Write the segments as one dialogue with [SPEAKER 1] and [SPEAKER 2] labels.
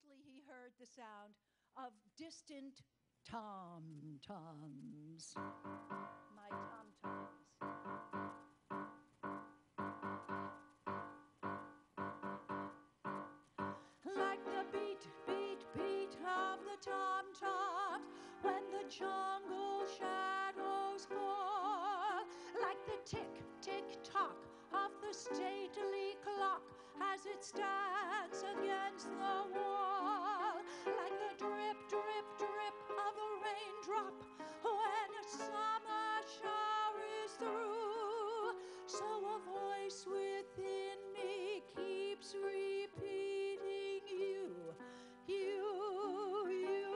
[SPEAKER 1] Presently he heard the sound of distant tom-toms. My tom-toms. Like the beat, beat, beat of the tom-toms when the jungle shadows fall. Like the tick, tick-tock of the stately clock as it stands against the wall. Like the drip, drip, drip of a raindrop when a summer shower is through. So a voice within me keeps repeating you, you, you,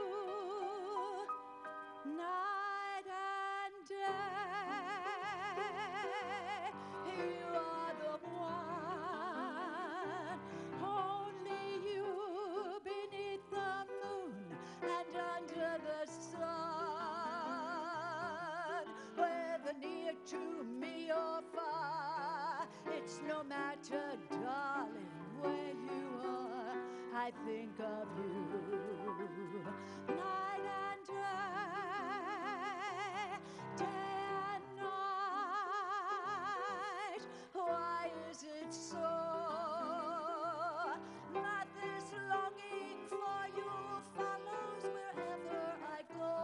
[SPEAKER 1] night and day. You are the one, only you, beneath the moon and under the sun. Whether near to me or far, it's no matter, darling, where you are, I think of you night and day, day and night. Why is it so that this longing for you follows wherever I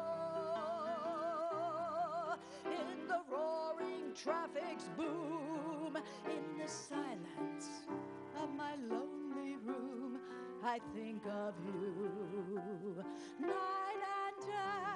[SPEAKER 1] go? In the roaring traffic's boom, in the silence of my lonely room, I think of you night and day.